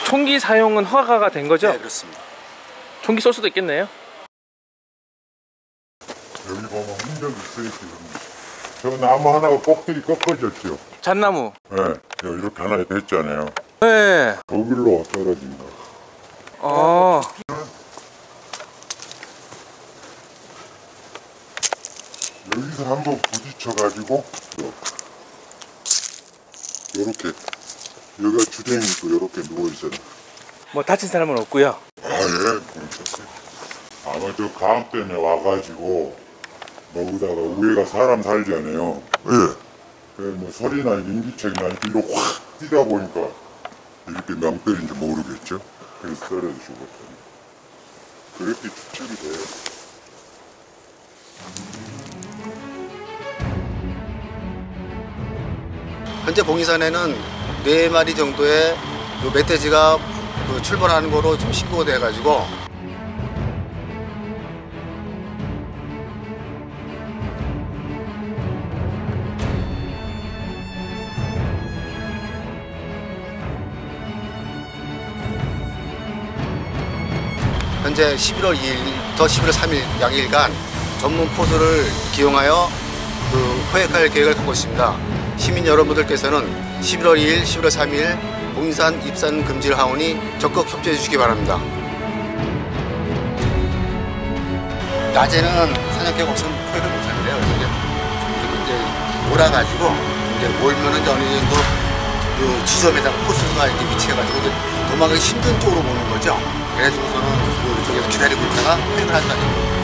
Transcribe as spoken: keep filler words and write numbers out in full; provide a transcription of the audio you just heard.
총기 사용은 허가가 된 거죠? 네, 그렇습니다. 총기 쏠 수도 있겠네요. 여기 보면 흔적이 있어있거든요. 저 나무 하나가 꼭대기 꺾어졌죠? 잣나무. 네, 여기 이렇게 하나 됐잖아요. 네. 거기로 떨어진 거. 어. 여기서 한번 부딪혀가지고 요렇게 여기가 주댕이 있고 요렇게 누워있어요. 뭐 다친 사람은 없고요. 아, 예, 괜찮았어요. 아마 저 강 때문에 와가지고 거기다가 위에가 사람 살잖아요. 예. 그래서 뭐 소리나 인기척이나 뒤로 확 뛰다 보니까 이렇게 명떨인지 모르겠죠. 그래서 떨어져 죽었잖아요. 그렇게 추측이 돼요. 현재 봉이산에는 네 마리 정도의 그 멧돼지가 그 출몰하는 거로 좀 신고가 돼가지고 현재 십일월 이일부터 십일월 삼일 양일간 전문 포수를 기용하여 그 포획할 계획을 갖고 있습니다. 시민 여러분들께서는 십일월 이일, 십일월 삼일 봉인산 입산 금지를 하오니 적극 협조해 주시기 바랍니다. 낮에는 사냥개가 없으면 포획을 못하는데요. 이렇게 이제 몰아가지고 이제 몰면은 어느 정도 그 지점에다가 포수가 이제 위치해가지고 이제 도망가기 힘든 쪽으로 보는 거죠. 그래가지고서는 그쪽에서 기다리고 있다가 포획을 한다는 거예요.